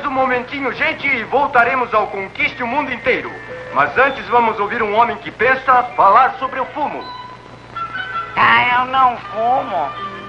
um momentinho, gente, e voltaremos ao Conquiste o Mundo Inteiro. Mas antes vamos ouvir um homem que pensa falar sobre o fumo. Ah, eu não fumo.